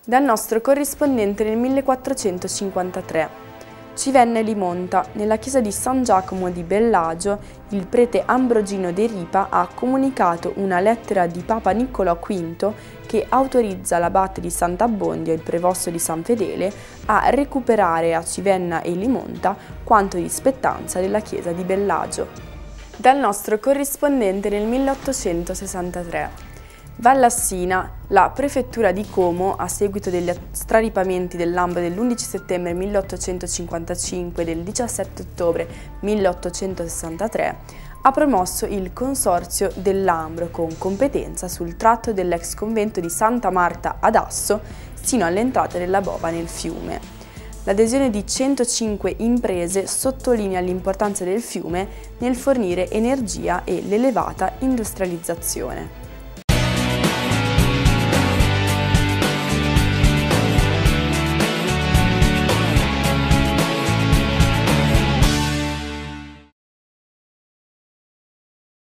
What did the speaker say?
Dal nostro corrispondente nel 1453. Ci venne Limonta. Nella chiesa di San Giacomo di Bellagio, il prete Ambrogino de Ripa ha comunicato una lettera di Papa Niccolò V che autorizza l'abate di Sant'Abbondio e il prevosto di San Fedele a recuperare a Civenna e Limonta quanto di spettanza della chiesa di Bellagio. Dal nostro corrispondente nel 1863. Vallassina, la prefettura di Como, a seguito degli straripamenti del Lambro dell'11 settembre 1855 e del 17 ottobre 1863, ha promosso il Consorzio del Lambro con competenza sul tratto dell'ex convento di Santa Marta ad Asso sino all'entrata della Bova nel fiume. L'adesione di 105 imprese sottolinea l'importanza del fiume nel fornire energia e l'elevata industrializzazione.